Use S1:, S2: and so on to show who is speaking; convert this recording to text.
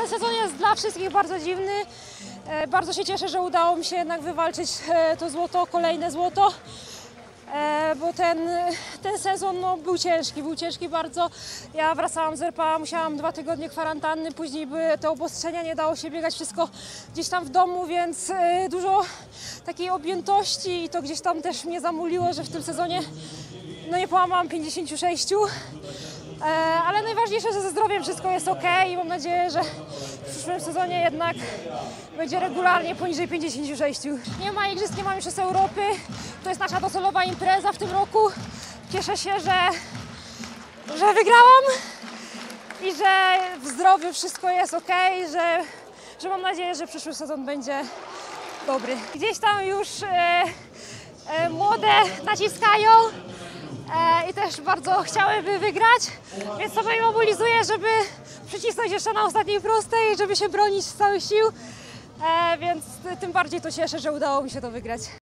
S1: ten sezon jest dla wszystkich bardzo dziwny. Bardzo się cieszę, że udało mi się jednak wywalczyć to złoto, kolejne złoto. Bo ten sezon był ciężki bardzo. Ja wracałam z RPA, musiałam 2 tygodnie kwarantanny, później były te obostrzenia, nie dało się biegać, wszystko gdzieś tam w domu, więc dużo takiej objętości i to gdzieś tam też mnie zamuliło, że w tym sezonie nie połamałam 56. Ale najważniejsze, że ze zdrowiem wszystko jest ok i mam nadzieję, że w przyszłym sezonie jednak będzie regularnie poniżej 56. Nie ma igrzysk, nie ma mistrzostw Europy. To jest nasza docelowa impreza w tym roku. Cieszę się, że wygrałam i że w zdrowiu wszystko jest ok, że mam nadzieję, że przyszły sezon będzie dobry. Gdzieś tam już młode naciskają i też bardzo chciałyby wygrać, więc to mnie mobilizuje, żeby przycisnąć jeszcze na ostatniej prostej, żeby się bronić z całych sił, więc tym bardziej to cieszę, że udało mi się to wygrać.